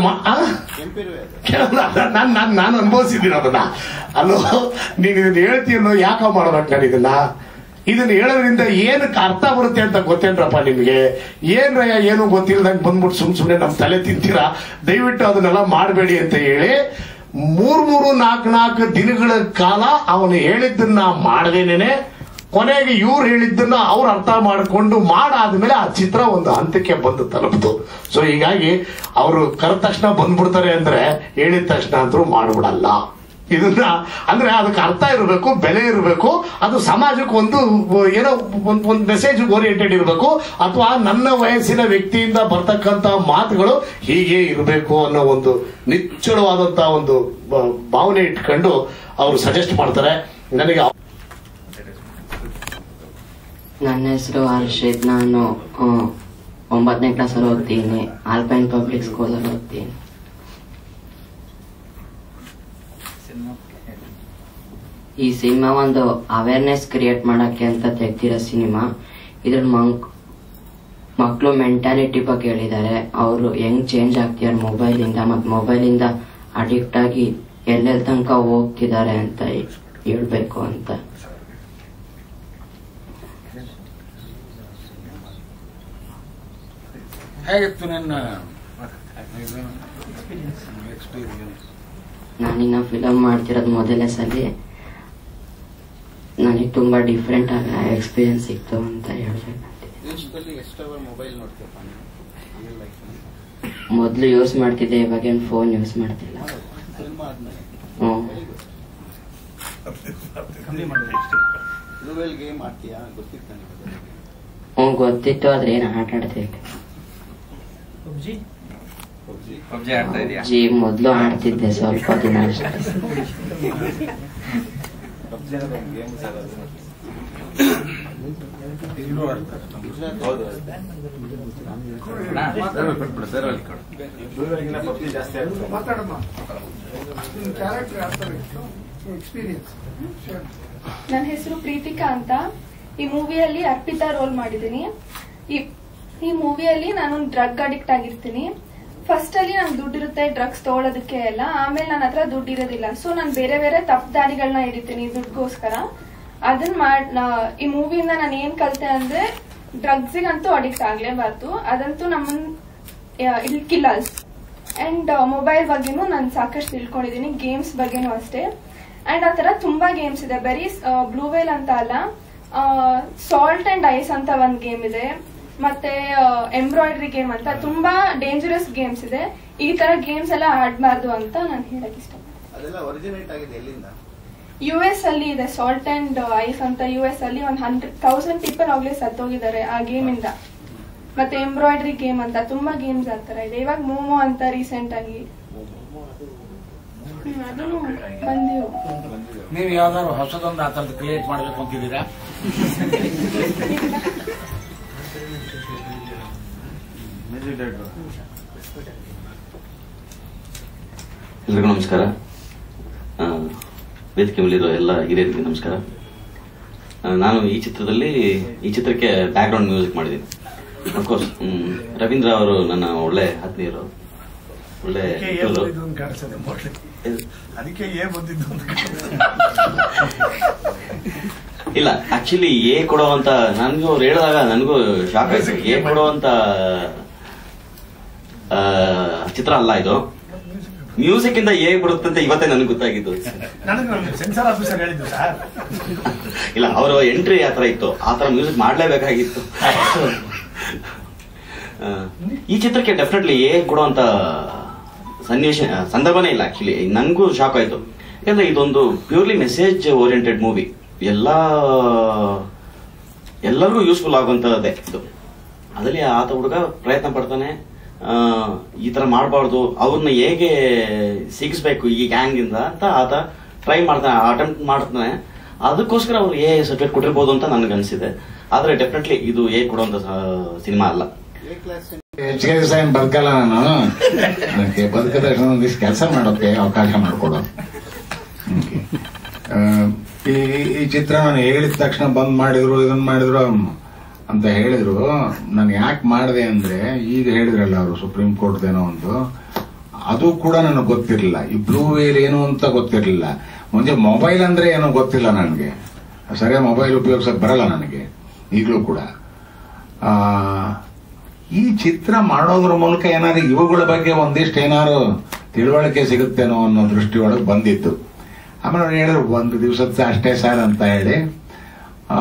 ನಾನು ನಾನು ನಾನು ಅನುಭವಿಸಿದ್ದೀನಿ ಅದನ್ನ. ಅಲ್ಲೋ ನೀನು ಇದನ್ನ ಹೇಳ್ತೀನೋ ಯಾಕೆ ಮಾಡ್ಬೇಕು ನಾನು ಇದನ್ನ ಇದನ್ನ ಹೇಳೋದ್ರಿಂದ ಏನಕ್ಕೆ ಅರ್ಥ ಬರುತ್ತೆ ಅಂತ ಗೊತ್ತೇನ್ರಪ್ಪ ನಿಮ್ಗೆ? ಏನ್ರಯ್ಯ ಏನು ಗೊತ್ತಿಲ್ಲದಂಗೆ ಬಂದ್ಬಿಟ್ಟು ಸುಮ್ ಸುಮ್ನೆ ನಮ್ ತಲೆ ತಿಂತೀರಾ, ದಯವಿಟ್ಟು ಅದನ್ನೆಲ್ಲ ಮಾಡಬೇಡಿ ಅಂತ ಹೇಳಿ ಮೂರ್ ಮೂರು ನಾಲ್ಕು ನಾಲ್ಕು ದಿನಗಳ ಕಾಲ ಅವನು ಹೇಳಿದ್ದನ್ನ ಮಾಡದೇನೆ ಕೊನೆಗೆ ಇವ್ರು ಹೇಳಿದ್ದನ್ನ ಅವ್ರು ಅರ್ಥ ಮಾಡಿಕೊಂಡು ಮಾಡಾದ್ಮೇಲೆ ಆ ಚಿತ್ರ ಒಂದು ಹಂತಕ್ಕೆ ಬಂದು ತಲುಪ್ತು. ಸೊ ಹೀಗಾಗಿ ಅವರು ಕರೆದ ತಕ್ಷಣ ಬಂದ್ಬಿಡ್ತಾರೆ ಅಂದ್ರೆ ಹೇಳಿದ ತಕ್ಷಣ ಅಂತೂ ಮಾಡ್ಬಿಡಲ್ಲ. ಇದನ್ನ ಅಂದ್ರೆ ಅದಕ್ಕೆ ಅರ್ಥ ಇರಬೇಕು, ಬೆಲೆ ಇರಬೇಕು, ಅದು ಸಮಾಜಕ್ಕೆ ಒಂದು ಏನೋ ಒಂದು ಮೆಸೇಜ್ ಓರಿಯೆಂಟೆಡ್ ಇರಬೇಕು, ಅಥವಾ ನನ್ನ ವಯಸ್ಸಿನ ವ್ಯಕ್ತಿಯಿಂದ ಬರ್ತಕ್ಕಂತ ಮಾತುಗಳು ಹೀಗೆ ಇರಬೇಕು ಅನ್ನೋ ಒಂದು ನಿಚ್ಚಳವಾದಂತಹ ಒಂದು ಭಾವನೆ ಇಟ್ಕೊಂಡು ಅವರು ಸಜೆಸ್ಟ್ ಮಾಡ್ತಾರೆ. ನನಗೆ ನನ್ನ ಹೆಸರು ಹರ್ಷಿತ್, ನಾನು ಒಂಬತ್ತನೇ ಕ್ಲಾಸಲ್ಲಿ ಓದ್ತೀನಿ, ಆಲ್ಪೈನ್ ಪಬ್ಲಿಕ್ ಸ್ಕೂಲಲ್ಲಿ ಓದ್ತೀನಿ. ಈ ಸಿನಿಮಾ ಒಂದು ಅವೇರ್ನೆಸ್ ಕ್ರಿಯೇಟ್ ಮಾಡಕ್ಕೆ ಅಂತ ತೆಗ್ದಿರೋ ಸಿನಿಮಾ. ಇದ್ರ ಮಂಕ್ ಮಕ್ಕಳು ಮೆಂಟಾಲಿಟಿ ಬಗ್ಗೆ ಹೇಳಿದ್ದಾರೆ, ಅವರು ಹೆಂಗ್ ಚೇಂಜ್ ಆಗ್ತಿದ್ದಾರೆ ಮೊಬೈಲ್ ಇಂದ, ಮತ್ ಮೊಬೈಲ್ ಇಂದ ಅಡಿಕ್ಟ್ ಆಗಿ ಎಲ್ಲೆಲ್ ತನಕ ಹೋಗ್ತಿದ್ದಾರೆ ಅಂತ ಹೇಳ್ಬೇಕು ಅಂತ. ಹೇಗಿತ್ತು ನಿನ್ನ ಎಕ್ಸ್ಪೀರಿಯನ್ಸ್? ನಾನಿನ್ನ ಫಿಲಮ್ ಮಾಡ್ತಿರೋದು ಮೊದಲನೇ ಸಲ, ನನಗೆ ತುಂಬಾ ಡಿಫ್ರೆಂಟ್ ಆಗ ಎಕ್ಸ್ಪೀರಿಯನ್ಸ್ ಸಿಕ್ತು ಅಂತ ಹೇಳ್ಬೇಕಂತಿದೆ. ಮೊದಲು ಯೂಸ್ ಮಾಡ್ತಿದ್ದೆ, ಇವಾಗ ಏನು ಫೋನ್ ಯೂಸ್ ಮಾಡ್ತಿಲ್ಲ. ಹ್ಮ್ ಹ್ಞೂ ಗೊತ್ತಿತ್ತು, ಆದ್ರೆ ಏನು ಆಟ ಆಡ್ತಿದ್ದೆ. ಜಿ ಮೊದಲು ಆಡ್ತಿದ್ದೆ ಸ್ವಲ್ಪ ದಿನ ಅಷ್ಟೇ. ನನ್ನ ಹೆಸರು ಪ್ರೀತಿಕಾ ಅಂತ. ಈ ಮೂವಿಯಲ್ಲಿ ಅರ್ಪಿತಾ ರೋಲ್ ಮಾಡಿದ್ದೀನಿ. ಈ ಮೂವಿಯಲ್ಲಿ ನಾನು ಡ್ರಗ್ ಅಡಿಕ್ಟ್ ಆಗಿರ್ತೀನಿ. ಫಸ್ಟ್ ಅಲ್ಲಿ ನಂಗೆ ದುಡ್ಡಿರುತ್ತೆ ಡ್ರಗ್ಸ್ ತಗೊಳ್ಳೋದಕ್ಕೆ ಎಲ್ಲ, ಆಮೇಲೆ ನನ್ನ ಹತ್ರ ದುಡ್ಡು ಇರೋದಿಲ್ಲ. ಸೊ ನಾನು ಬೇರೆ ಬೇರೆ ತಪ್ಪು ದಾರಿಗಳನ್ನ ಹಿಡಿತೀನಿ ದುಡ್ಗೋಸ್ಕರ. ಅದನ್ನ ಮಾಡ್ ಈ ಮೂವಿಯಿಂದ ನಾನು ಏನ್ ಕಲಿತೆ ಅಂದ್ರೆ ಡ್ರಗ್ಸಿಗಂತೂ ಅಡಿಕ್ಟ್ ಆಗ್ಲೇಬಾರ್ದು, ಅದಂತೂ ನಮ್ಮನ್ ಇಲ್ಕಿಲ್ಲ. ಅಂಡ್ ಮೊಬೈಲ್ ಬಗ್ಗೆನೂ ನಾನು ಸಾಕಷ್ಟು ತಿಳ್ಕೊಂಡಿದ್ದೀನಿ, ಗೇಮ್ಸ್ ಬಗ್ಗೆನೂ ಅಷ್ಟೇ. ಅಂಡ್ ಆ ತರ ತುಂಬಾ ಗೇಮ್ಸ್ ಇದೆ, ಬರೀ ಬ್ಲೂ ವೇಲ್ ಅಂತ ಅಲ್ಲ, ಸಾಲ್ಟ್ ಅಂಡ್ ಐಸ್ ಅಂತ ಒಂದ್ ಗೇಮ್ ಇದೆ, ಮತ್ತೆ ಎಂಬ್ರಾಯ್ಡ್ರಿ ಗೇಮ್ ಅಂತ ತುಂಬಾ ಡೇಂಜರಸ್ ಗೇಮ್ಸ್ ಇದೆ. ಈ ತರ ಗೇಮ್ಸ್ ಎಲ್ಲ ಆಡ್ಬಾರ್ದು ಅಂತ ನಾನು ಹೇಳಕ್ ಇಷ್ಟಪಡ್ತೀನಿ. ಯು ಎಸ್ ಅಲ್ಲಿ ಇದೆ ಸಾಲ್ಟ್ ಅಂಡ್ ಐಸ್ ಅಂತ. ಯು ಎಸ್ ಅಲ್ಲಿ ಒಂದ್ ಹಂಡ್ರೆಡ್ ತೌಸಂಡ್ ಪೀಪಲ್ ಆಗ್ಲೇ ಸತ್ತೋಗಿದ್ದಾರೆ ಆ ಗೇಮ್ ಇಂದ. ಮತ್ತೆ ಎಂಬ್ರಾಯ್ಡ್ರಿ ಗೇಮ್ ಅಂತ ತುಂಬಾ ಗೇಮ್ಸ್ ಆ ತರ ಇದೆ. ಇವಾಗ ಮೋಮೋ ಅಂತ ರೀಸೆಂಟ್ ಆಗಿ ಅದನ್ನು ಬಂದಿವು. ನೀವು ಯಾವ್ದಾದ್ರು ಹೊಸದೊಂದು ಆ ಥರದ್ದು ಕ್ರಿಯೇಟ್ ಮಾಡ್ಬೇಕು ಅಂತಿದ್ದೀರಾ? ಎಲ್ರಿಗೂ ನಮಸ್ಕಾರ. ವೇದಿಕೆ ಮೇಲಿರೋ ಎಲ್ಲ ಹಿರಿಯರಿಗೆ ನಮಸ್ಕಾರ. ನಾನು ಈ ಚಿತ್ರದಲ್ಲಿ ಈ ಚಿತ್ರಕ್ಕೆ ಬ್ಯಾಕ್ ಗ್ರೌಂಡ್ ಮ್ಯೂಸಿಕ್ ಮಾಡಿದ್ದೀನಿ. ಅಫ್ಕೋರ್ಸ್ ರವೀಂದ್ರ ಅವರು ನನ್ನ ಒಳ್ಳೆ ಆತ್ಮೀಯರು, ಒಳ್ಳೆ ಅದಕ್ಕೆ ಇಲ್ಲ ಆಕ್ಚುಲಿ ಎ ಕೊಡುವಂತ ನನಗೂ ಅವ್ರು ಹೇಳಿದಾಗ ನನಗೂ ಶಾಕ್ ಆಯ್ತು. ಎ ಕೊಡುವಂತ ಚಿತ್ರ ಅಲ್ಲ ಇದು. ಮ್ಯೂಸಿಕ್ ಇಂದ ಹೇಗೆ ಬರುತ್ತೆ ಅಂತ ಇವತ್ತೇ ನನಗೆ ಗೊತ್ತಾಗಿದ್ದು. ಸೆನ್ಸಾರ್ ಆಫೀಸರ್ ಹೇಳಿದ್ದು ಸರ್. ಇಲ್ಲ, ಅವರು ಎಂಟ್ರಿ ಆತರ ಇತ್ತು, ಆತರ ಮ್ಯೂಸಿಕ್ ಮಾಡ್ಲೇಬೇಕಾಗಿತ್ತು. ಈ ಚಿತ್ರಕ್ಕೆ ಡೆಫಿನೆಟ್ಲಿ ಎ ಕೊಡುವಂತ ಸನ್ನಿವೇಶ ಸಂದರ್ಭನೇ ಇಲ್ಲ. ಆಕ್ಚುಲಿ ನನಗೂ ಶಾಕ್ ಆಯ್ತು. ಯಾಕಂದ್ರೆ ಇದೊಂದು ಪ್ಯೂರ್ಲಿ ಮೆಸೇಜ್ ಓರಿಯೆಂಟೆಡ್ ಮೂವಿ. ಎಲ್ಲ ಎಲ್ಲರಿಗೂ ಯೂಸ್ಫುಲ್ ಆಗುವಂತದ್ದೇ ಇದು. ಅದರಲ್ಲಿ ಆತ ಹುಡುಗ ಪ್ರಯತ್ನ ಪಡ್ತಾನೆ, ಈ ತರ ಮಾಡಬಾರ್ದು, ಅವ್ರನ್ನ ಹೇಗೆ ಸಿಗಿಸ್ಬೇಕು ಈ ಗ್ಯಾಂಗ್ ಇಂದ ಅಂತ ಆತ ಟ್ರೈ ಮಾಡ್ತಾನೆ, ಅಟೆಂಪ್ಟ್ ಮಾಡ್ತಾನೆ. ಅದಕ್ಕೋಸ್ಕರ ಅವ್ರು ಎ ಸರ್ಟಿಫಿಕೇಟ್ ಕೊಟ್ಟಿರ್ಬೋದು ಅಂತ ನನ್ಗೆ ಅನ್ಸಿದೆ. ಆದ್ರೆ ಡೆಫಿನೆಟ್ಲಿ ಇದು ಎ ಕೊಡುವಂತ ಸಿನಿಮಾ ಅಲ್ಲ. ಹೆಚ್ಚಿಗೆ ದಿವಸ ಏನ್ ಬದುಕಲ್ಲ ನಾನು. ಅದಕ್ಕೆ ಬದುಕದ ಒಂದಿಷ್ಟು ಕೆಲಸ ಮಾಡೋಕೆ ಅವಕಾಶ ಮಾಡಿಕೊಡು. ಈ ಚಿತ್ರ ನಾನು ಹೇಳಿದ ತಕ್ಷಣ ಬಂದ್ ಮಾಡಿದ್ರು, ಇದನ್ನ ಮಾಡಿದ್ರು ಅಂತ ಹೇಳಿದ್ರು. ನಾನು ಯಾಕೆ ಮಾಡಿದೆ ಅಂದ್ರೆ, ಈಗ ಹೇಳಿದ್ರಲ್ಲ ಅವರು ಸುಪ್ರೀಂ ಕೋರ್ಟ್ ಏನೋ ಒಂದು, ಅದು ಕೂಡ ನನಗೆ ಗೊತ್ತಿರಲಿಲ್ಲ. ಈ ಬ್ಲೂ ವೇಲ್ ಏನು ಅಂತ ಗೊತ್ತಿರಲಿಲ್ಲ. ಮುಂಚೆ ಮೊಬೈಲ್ ಅಂದ್ರೆ ಏನೋ ಗೊತ್ತಿಲ್ಲ ನನಗೆ, ಸರಿಯಾಗಿ ಮೊಬೈಲ್ ಉಪಯೋಗಿಸಕ್ ಬರಲ್ಲ ನನಗೆ ಈಗಲೂ ಕೂಡ. ಆ ಈ ಚಿತ್ರ ಮಾಡೋದ್ರ ಮೂಲಕ ಏನಾದ್ರು ಇವುಗಳ ಬಗ್ಗೆ ಒಂದಿಷ್ಟು ಏನಾದ್ರು ತಿಳುವಳಿಕೆ ಸಿಗುತ್ತೇನೋ ಅನ್ನೋ ದೃಷ್ಟಿ ಒಳಗೆ ಬಂದಿತ್ತು. ಆಮೇಲೆ ಅವ್ರು ಹೇಳಿದ್ರು ಒಂದು ದಿವಸದ ಅಷ್ಟೇ ಸರ್ ಅಂತ ಹೇಳಿ ಆ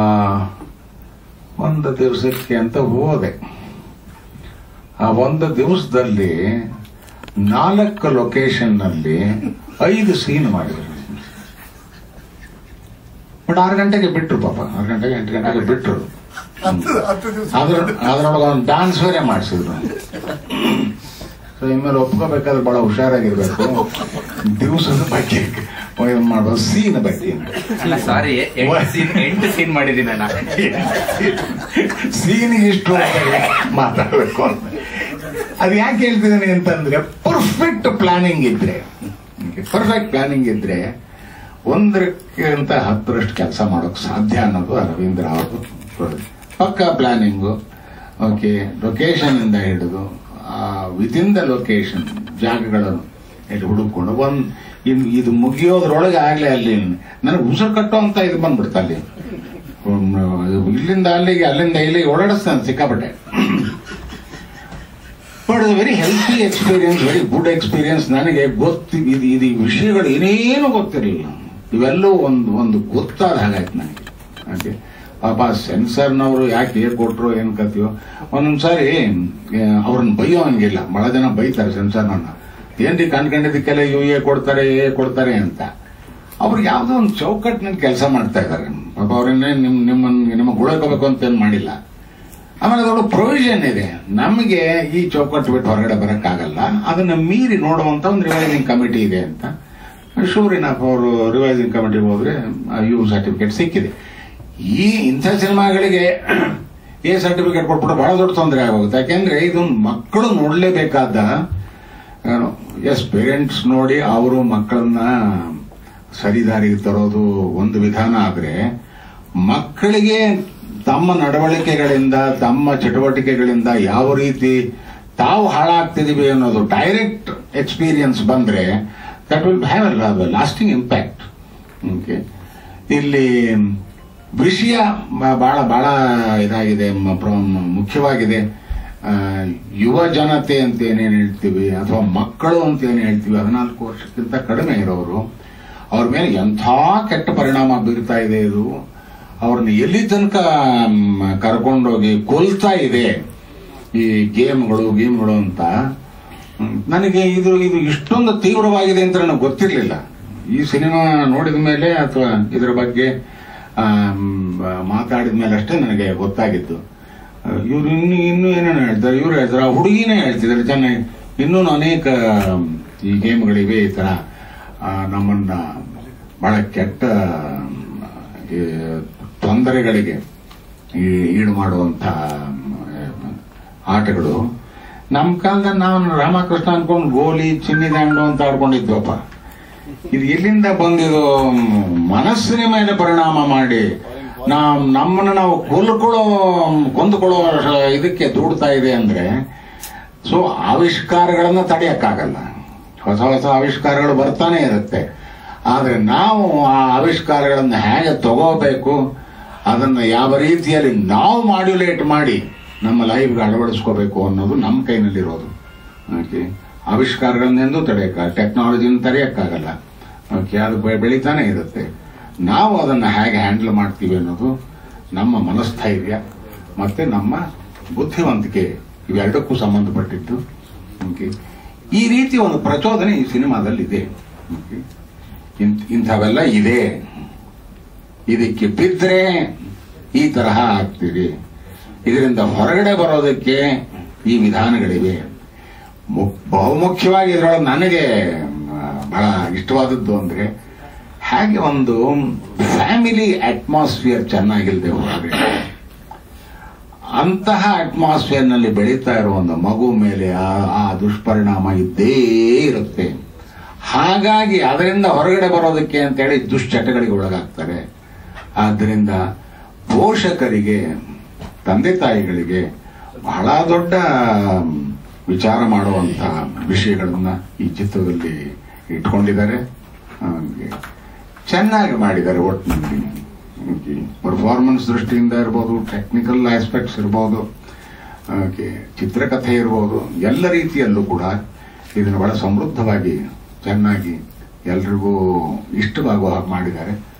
ಒಂದು ದಿವಸಕ್ಕೆ ಅಂತ ಹೋದೆ. ಆ ಒಂದು ದಿವಸದಲ್ಲಿ ನಾಲ್ಕು ಲೊಕೇಶನ್ ನಲ್ಲಿ ಐದು ಸೀನ್ ಮಾಡಿದ್ರು. ಬಟ್ ಆರು ಗಂಟೆಗೆ ಬಿಟ್ರು, ಪಾಪ ಆರು ಗಂಟೆಗೆ ಎಂಟು ಗಂಟೆಗೆ ಬಿಟ್ರು. ಅದ್ರ ಅದ್ರೊಳಗೆ ಒಂದು ಡಾನ್ಸ್ ಬೇರೆ ಮಾಡಿಸಿದ್ರು. ಸೊ ಇನ್ಮೇಲೆ ಒಪ್ಕೋಬೇಕಾದ್ರೆ ಬಹಳ ಹುಷಾರಾಗಿರ್ಬೇಕು. ದಿವಸದ ಬಗ್ಗೆ ಮಾಡ್ಬೋದು, ಸೀನ್ ಬಗ್ಗೆ. ಸಾರಿ, ಎಂಟು ಸೀನ್ ಮಾಡಿದ್ದೀನಿ ನಾನು. ಸೀನಿಗೆ ಇಷ್ಟು ಮಾತಾಡ್ಬೇಕು ಅಂತ. ಅದು ಯಾಕೆ ಹೇಳ್ತಿದ್ದೀನಿ ಅಂತಂದ್ರೆ, ಪರ್ಫೆಕ್ಟ್ ಪ್ಲಾನಿಂಗ್ ಇದ್ರೆ ಪರ್ಫೆಕ್ಟ್ ಪ್ಲಾನಿಂಗ್ ಇದ್ರೆ ಒಂದಕ್ಕಿಂತ ಹತ್ತರಷ್ಟು ಕೆಲಸ ಮಾಡೋಕೆ ಸಾಧ್ಯ ಅನ್ನೋದು ರವೀಂದ್ರ ಅವರು. ಪಕ್ಕಾ ಪ್ಲಾನಿಂಗು, ಓಕೆ, ಲೊಕೇಶನ್ ಇಂದ ಹಿಡಿದು ವಿತಿನ್ ದ ಲೊಕೇಶನ್ ಜಾಗಗಳನ್ನು ಇಲ್ಲಿ ಹುಡುಕೊಂಡು ಒಂದ್ ಇದು ಮುಗಿಯೋದ್ರೊಳಗೆ ಆಗ್ಲೇ ಅಲ್ಲಿ ನನಗೆ ಉಸಿರು ಕಟ್ಟೋ ಅಂತ ಇದು ಬಂದ್ಬಿಡ್ತ. ಅಲ್ಲಿ ಇಲ್ಲಿಂದ ಅಲ್ಲಿಗೆ, ಅಲ್ಲಿಂದ ಇಲ್ಲಿಗೆ ಓಡಾಡಿಸ್ತಾನೆ ಸಿಕ್ಕಾಪಟ್ಟೆ. But very healthy experience, very good experience. ನನಗೆ ಗೊತ್ತು ಇದು ಇದು ವಿಷಯಗಳು ಏನೇನು ಗೊತ್ತಿರಲಿಲ್ಲ. ಇವೆಲ್ಲವೂ ಒಂದು ಒಂದು ಗೊತ್ತಾದ ಹಾಗಾಯ್ತು ನನಗೆ. ಓಕೆ, ಪಾಪ ಸೆನ್ಸರ್ನವರು ಯಾಕೆ ಏರ್ ಕೊಟ್ರು ಏನ್ ಕತ್ತೀವೋ. ಒಂದೊಂದ್ಸಾರಿ ಅವ್ರನ್ನ ಬೈಯೋ ಹಂಗಿಲ್ಲ, ಬಹಳ ಜನ ಬೈತಾರೆ ಸೆನ್ಸರ್ನನ್ನ. ಏನ್ರಿ ಕಂಡ್ಕೊಂಡಿದ್ದಕ್ಕೆಲ್ಲ ಯು ಎ ಕೊಡ್ತಾರೆ ಎ ಕೊಡ್ತಾರೆ ಅಂತ. ಅವ್ರು ಯಾವ್ದೋ ಒಂದು ಚೌಕಟ್ಟಿನಲ್ಲಿ ಕೆಲಸ ಮಾಡ್ತಾ ಇದ್ದಾರೆ. ಪಾಪ ಅವ್ರನ್ನೇ ನಿಮ್ ನಿಮ್ಮನ್ನ ನಿಮಗೆ ಉಳ್ಕೋಬೇಕು ಅಂತ ಏನ್ ಮಾಡಿಲ್ಲ. ಆಮೇಲೆ ಅದೊಂದು ಪ್ರೊವಿಷನ್ ಇದೆ, ನಮಗೆ ಈ ಚೌಕಟ್ಟು ಬಿಟ್ಟು ಹೊರಗಡೆ ಬರಕ್ಕಾಗಲ್ಲ, ಅದನ್ನ ಮೀರಿ ನೋಡುವಂತ ಒಂದು ರಿವೈಸಿಂಗ್ ಕಮಿಟಿ ಇದೆ ಅಂತ. ಶೂರಿನಪ್ಪ ಅವರು ರಿವೈಸಿಂಗ್ ಕಮಿಟಿಗೆ ಹೋದ್ರೆ ಯು ಸರ್ಟಿಫಿಕೇಟ್ ಸಿಕ್ಕಿದೆ. ಈ ಇಂಥ ಸಿನಿಮಾಗಳಿಗೆ ಎ ಸರ್ಟಿಫಿಕೇಟ್ ಕೊಟ್ಬಿಟ್ಟು ಬಹಳ ದೊಡ್ಡ ತೊಂದರೆ ಆಗೋಗುತ್ತೆ. ಯಾಕೆಂದ್ರೆ ಇದೊಂದು ಮಕ್ಕಳು ನೋಡ್ಲೇಬೇಕಾದ, ಎಸ್ ಪೇರೆಂಟ್ಸ್ ನೋಡಿ ಅವರು ಮಕ್ಕಳನ್ನ ಸರಿದಾರಿಗೆ ತರೋದು ಒಂದು ವಿಧಾನ. ಆದ್ರೆ ಮಕ್ಕಳಿಗೆ ತಮ್ಮ ನಡವಳಿಕೆಗಳಿಂದ, ತಮ್ಮ ಚಟುವಟಿಕೆಗಳಿಂದ ಯಾವ ರೀತಿ ತಾವು ಹಾಳಾಗ್ತಿದೀವಿ ಅನ್ನೋದು ಡೈರೆಕ್ಟ್ ಎಕ್ಸ್ಪೀರಿಯನ್ಸ್ ಬಂದ್ರೆ that will have a lasting impact. Okay, ಇಲ್ಲಿ ವಿಷಯ ಬಹಳ ಬಹಳ ಇದಾಗಿದೆ, ಮುಖ್ಯವಾಗಿದೆ. ಯುವ ಜನತೆ ಅಂತ ಏನೇನು ಹೇಳ್ತೀವಿ ಅಥವಾ ಮಕ್ಕಳು ಅಂತ ಏನು ಹೇಳ್ತೀವಿ, ಹದಿನಾಲ್ಕು ವರ್ಷಕ್ಕಿಂತ ಕಡಿಮೆ ಇರೋರು, ಅವ್ರ ಮೇಲೆ ಎಂಥ ಕೆಟ್ಟ ಪರಿಣಾಮ ಬೀರ್ತಾ ಇದೆ ಇದು. ಅವ್ರನ್ನ ಎಲ್ಲಿ ತನಕ ಕರ್ಕೊಂಡೋಗಿ ಕೊಲ್ತಾ ಇದೆ ಈ ಗೇಮ್ಗಳು ಗೇಮ್ಗಳು ಅಂತ ನನಗೆ ಇದು ಇದು ಇಷ್ಟೊಂದು ತೀವ್ರವಾಗಿದೆ ಅಂತ ನನಗೆ ಗೊತ್ತಿರಲಿಲ್ಲ. ಈ ಸಿನಿಮಾ ನೋಡಿದ ಮೇಲೆ ಅಥವಾ ಇದರ ಬಗ್ಗೆ ಮಾತಾಡಿದ ಮೇಲೆ ಅಷ್ಟೇ ನನಗೆ ಗೊತ್ತಾಗಿತ್ತು. ಇವ್ರು ಇನ್ನು ಇನ್ನೂ ಏನೇನು ಹೇಳ್ತಾರೆ, ಇವ್ರು ಹೇಳ್ತಾರೆ, ಆ ಹುಡುಗಿನೇ ಹೇಳ್ತಿದ್ದಾರೆ ಚೆನ್ನಾಗಿ, ಇನ್ನೂ ಅನೇಕ ಈ ಗೇಮ್ಗಳಿವೆ ಈ ತರ ನಮ್ಮನ್ನ ಬಹಳ ಕೆಟ್ಟ ತೊಂದರೆಗಳಿಗೆ ಈಡು ಮಾಡುವಂತ ಆಟಗಳು. ನಮ್ಮ ಕಾಲದಲ್ಲಿ ನಾವು ರಾಮಕೃಷ್ಣ ಅನ್ಕೊಂಡು ಗೋಲಿ ಚಿನ್ನಿ ದಾಂಡು ಅಂತ ಆಡ್ಕೊಂಡಿದ್ವಪ್ಪ. ಇದು ಎಲ್ಲಿಂದ ಬಂದಿದು ಮನಸ್ಸಿನ ಮೇಲೆ ಪರಿಣಾಮ ಮಾಡಿ ನಾವು ನಮ್ಮನ್ನ ನಾವು ಕೊಲ್ಕೊಳ್ಳೋ ಕೊಂದುಕೊಳ್ಳೋ ಇದಕ್ಕೆ ದೂಡ್ತಾ ಇದೆ ಅಂದ್ರೆ, ಸೊ ಆವಿಷ್ಕಾರಗಳನ್ನ ತಡೆಯಕ್ಕಾಗಲ್ಲ. ಹೊಸ ಹೊಸ ಆವಿಷ್ಕಾರಗಳು ಬರ್ತಾನೆ ಇರುತ್ತೆ. ಆದ್ರೆ ನಾವು ಆ ಆವಿಷ್ಕಾರಗಳನ್ನ ಹೇಗೆ ತಗೋಬೇಕು, ಅದನ್ನ ಯಾವ ರೀತಿಯಲ್ಲಿ ನಾವು ಮಾಡ್ಯುಲೇಟ್ ಮಾಡಿ ನಮ್ಮ ಲೈಫ್ಗೆ ಅಳವಡಿಸ್ಕೋಬೇಕು ಅನ್ನೋದು ನಮ್ಮ ಕೈನಲ್ಲಿರೋದು. ಓಕೆ, ಆವಿಷ್ಕಾರಗಳನ್ನೆಂದೂ ತಡೆಯಕ್ಕ ಟೆಕ್ನಾಲಜಿನ ತಡೆಯಕ್ಕಾಗಲ್ಲ. ಓಕೆ, ಅದು ಬೆಳೀತಾನೆ ಇರುತ್ತೆ. ನಾವು ಅದನ್ನ ಹೇಗೆ ಹ್ಯಾಂಡಲ್ ಮಾಡ್ತೀವಿ ಅನ್ನೋದು ನಮ್ಮ ಮನಸ್ಥೈರ್ಯ ಮತ್ತೆ ನಮ್ಮ ಬುದ್ಧಿವಂತಿಕೆ ಇವೆರಡಕ್ಕೂ ಸಂಬಂಧಪಟ್ಟಿದ್ದು. ಓಕೆ, ಈ ರೀತಿ ಒಂದು ಪ್ರಚೋದನೆ ಈ ಸಿನಿಮಾದಲ್ಲಿ ಇದೆ. ಓಕೆ, ಇಂಥವೆಲ್ಲ ಇದೆ. ಇದಕ್ಕೆ ಬಿದ್ದರೆ ಈ ತರಹ ಆಗ್ತೀರಿ. ಇದರಿಂದ ಹೊರಗಡೆ ಬರೋದಕ್ಕೆ ಈ ವಿಧಾನಗಳಿವೆ. ಬಹುಮುಖ್ಯವಾಗಿ ಇದರೊಳಗೆ ನನಗೆ ಬಹಳ ಇಷ್ಟವಾದದ್ದು ಅಂದ್ರೆ ಹಾಗೆ ಒಂದು ಫ್ಯಾಮಿಲಿ ಅಟ್ಮಾಸ್ಫಿಯರ್ ಚೆನ್ನಾಗಿಲ್ಲದೆ ಹೊರಗಡೆ ಅಂತಹ ಅಟ್ಮಾಸ್ಫಿಯರ್ ನಲ್ಲಿ ಬೆಳೀತಾ ಇರುವ ಒಂದು ಮಗು ಮೇಲೆ ಆ ದುಷ್ಪರಿಣಾಮ ಇದ್ದೇ ಇರುತ್ತೆ. ಹಾಗಾಗಿ ಅದರಿಂದ ಹೊರಗಡೆ ಬರೋದಕ್ಕೆ ಅಂತೇಳಿ ದುಶ್ಚಟಗಳಿಗೆ ಒಳಗಾಗ್ತಾರೆ. ಆದ್ದರಿಂದ ಪೋಷಕರಿಗೆ, ತಂದೆ ತಾಯಿಗಳಿಗೆ ಬಹಳ ದೊಡ್ಡ ವಿಚಾರ ಮಾಡುವಂತ ವಿಷಯಗಳನ್ನ ಈ ಚಿತ್ರದಲ್ಲಿ ಇಟ್ಕೊಂಡಿದ್ದಾರೆ. ಚೆನ್ನಾಗಿ ಮಾಡಿದ್ದಾರೆ. ಒಟ್ಟಿನಲ್ಲಿ ಪರ್ಫಾರ್ಮೆನ್ಸ್ ದೃಷ್ಟಿಯಿಂದ ಇರ್ಬೋದು, ಟೆಕ್ನಿಕಲ್ ಆಸ್ಪೆಕ್ಟ್ಸ್ ಇರ್ಬೋದು, ಚಿತ್ರಕಥೆ ಇರ್ಬೋದು, ಎಲ್ಲ ರೀತಿಯಲ್ಲೂ ಕೂಡ ಇದನ್ನು ಬಹಳ ಸಮೃದ್ಧವಾಗಿ ಚೆನ್ನಾಗಿ ಎಲ್ರಿಗೂ ಇಷ್ಟವಾಗುವ ಹಾಗೆ ಮಾಡಿದ್ದಾರೆ.